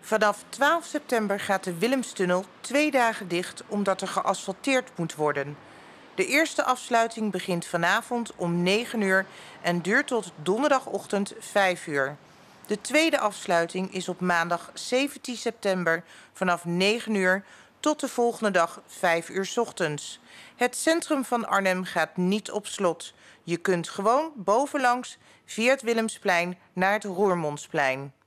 Vanaf 12 september gaat de Willemstunnel 2 dagen dicht omdat er geasfalteerd moet worden. De eerste afsluiting begint vanavond om 9 uur en duurt tot donderdagochtend 5 uur. De tweede afsluiting is op maandag 17 september vanaf 9 uur tot de volgende dag 5 uur 's ochtends. Het centrum van Arnhem gaat niet op slot. Je kunt gewoon bovenlangs via het Willemsplein naar het Roermondsplein.